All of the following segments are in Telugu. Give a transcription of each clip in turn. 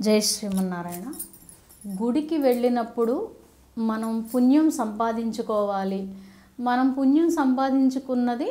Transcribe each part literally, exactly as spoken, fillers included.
జై శ్రీమన్నారాయణ. గుడికి వెళ్ళినప్పుడు మనం పుణ్యం సంపాదించుకోవాలి. మనం పుణ్యం సంపాదించుకున్నది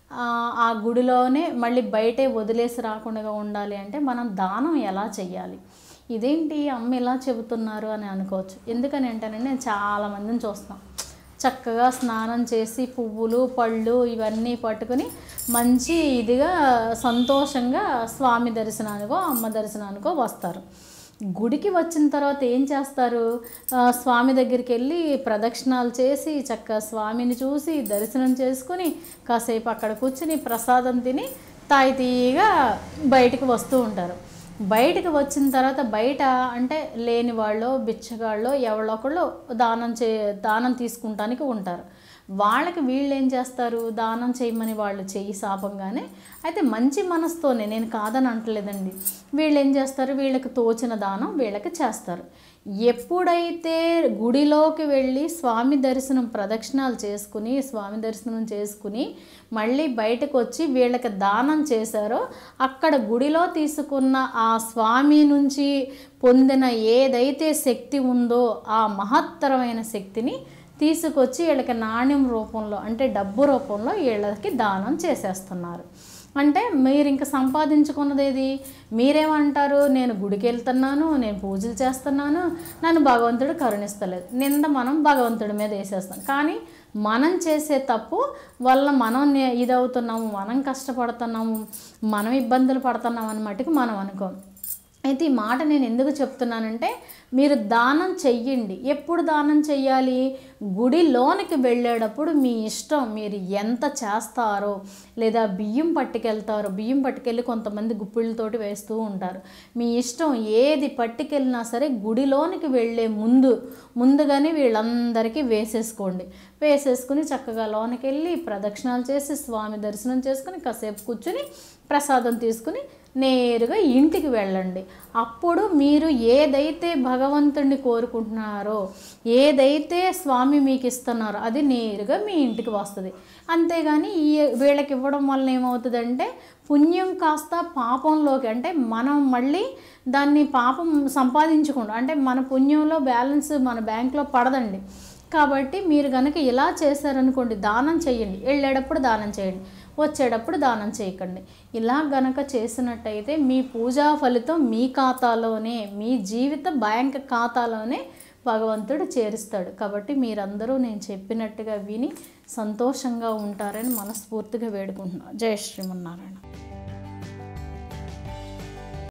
ఆ గుడిలోనే మళ్ళీ బయటే వదిలేసి రాకుండా ఉండాలి అంటే మనం దానం ఎలా చెయ్యాలి? ఇదేంటి అమ్మ ఇలా చెబుతున్నారు అని అనుకోవచ్చు. ఎందుకని అంటేనండి, నేను చాలామందిని చూస్తాం చక్కగా స్నానం చేసి పువ్వులు పళ్ళు ఇవన్నీ పట్టుకుని మంచి ఇదిగా సంతోషంగా స్వామి దర్శనానికో అమ్మ దర్శనానికో వస్తారు. గుడికి వచ్చిన తర్వాత ఏం చేస్తారు? స్వామి దగ్గరికి వెళ్ళి ప్రదక్షిణాలు చేసి చక్కగా స్వామిని చూసి దర్శనం చేసుకుని కాసేపు అక్కడ కూర్చుని ప్రసాదం తిని తాయితీగా బయటికి వస్తూ ఉంటారు. బయటకు వచ్చిన తర్వాత బయట అంటే లేని వాళ్ళు బిచ్చగాళ్ళు ఎవరో ఒకళ్ళు దానం చే దానం తీసుకుంటానికి ఉంటారు. వాళ్ళకి వీళ్ళు ఏం చేస్తారు? దానం చేయమని వాళ్ళు చెయ్యి శాపంగానే అయితే మంచి మనసుతోనే, నేను కాదని అంటలేదండి, వీళ్ళు ఏం చేస్తారు? వీళ్ళకి తోచిన దానం వీళ్ళకి చేస్తారు. ఎప్పుడైతే గుడిలోకి వెళ్ళి స్వామి దర్శనం ప్రదక్షిణాలు చేసుకుని స్వామి దర్శనం చేసుకుని మళ్ళీ బయటకు వచ్చి వీళ్ళకి దానం చేశారో అక్కడ గుడిలో తీసుకున్న ఆ స్వామి నుంచి పొందిన ఏదైతే శక్తి ఉందో ఆ మహత్తరమైన శక్తిని తీసుకొచ్చి వీళ్ళకి నాణ్యం రూపంలో అంటే డబ్బు రూపంలో వీళ్ళకి దానం చేసేస్తున్నారు. అంటే మీరు ఇంకా సంపాదించుకున్నది ఏది? మీరేమంటారు? నేను గుడికి వెళ్తున్నాను, నేను పూజలు చేస్తున్నాను, నన్ను భగవంతుడు కరుణిస్తలేదు. నింద మనం భగవంతుడి మీద వేసేస్తాం. కానీ మనం చేసే తప్పు వల్ల మనం ఇదవుతున్నాము, మనం కష్టపడుతున్నాము, మనం ఇబ్బందులు పడుతున్నాం అని మటుకు మనం అనుకోం. అయితే ఈ మాట నేను ఎందుకు చెప్తున్నానంటే, మీరు దానం చెయ్యండి. ఎప్పుడు దానం చెయ్యాలి? గుడిలోనికి వెళ్ళేటప్పుడు మీ ఇష్టం, మీరు ఎంత చేస్తారో, లేదా బియ్యం పట్టుకెళ్తారో, బియ్యం పట్టుకెళ్ళి కొంతమంది గుప్పిళ్ళతోటి వేస్తూ ఉంటారు. మీ ఇష్టం, ఏది పట్టుకెళ్ళినా సరే గుడిలోనికి వెళ్ళే ముందు ముందుగానే వీళ్ళందరికీ వేసేసుకోండి. వేసేసుకుని చక్కగా లోనికి వెళ్ళి ప్రదక్షిణాలు చేసి స్వామి దర్శనం చేసుకుని కాసేపు కూర్చుని ప్రసాదం తీసుకుని నేరుగా ఇంటికి వెళ్ళండి. అప్పుడు మీరు ఏదైతే భగవంతుడిని కోరుకుంటున్నారో, ఏదైతే స్వామి మీకు ఇస్తున్నారో అది నేరుగా మీ ఇంటికి వస్తుంది. అంతేగాని ఈ వీళ్ళకి ఇవ్వడం వల్ల ఏమవుతుందంటే పుణ్యం కాస్త పాపంలోకి, అంటే మనం మళ్ళీ దాన్ని పాపం సంపాదించకుండా, అంటే మన పుణ్యంలో బ్యాలెన్స్ మన బ్యాంకులో పడదండి. కాబట్టి మీరు కనుక ఇలా చేశారనుకోండి, దానం చేయండి, వెళ్ళేటప్పుడు దానం చేయండి, వచ్చేటప్పుడు దానం చేయకండి. ఇలా గనక చేసినట్టయితే మీ పూజా ఫలితం మీ ఖాతాలోనే, మీ జీవిత బ్యాంక్ ఖాతాలోనే భగవంతుడు చేరుస్తాడు. కాబట్టి మీరందరూ నేను చెప్పినట్టుగా విని సంతోషంగా ఉంటారని మనస్ఫూర్తిగా వేడుకుంటున్నాను. జై శ్రీమన్నారాయణ.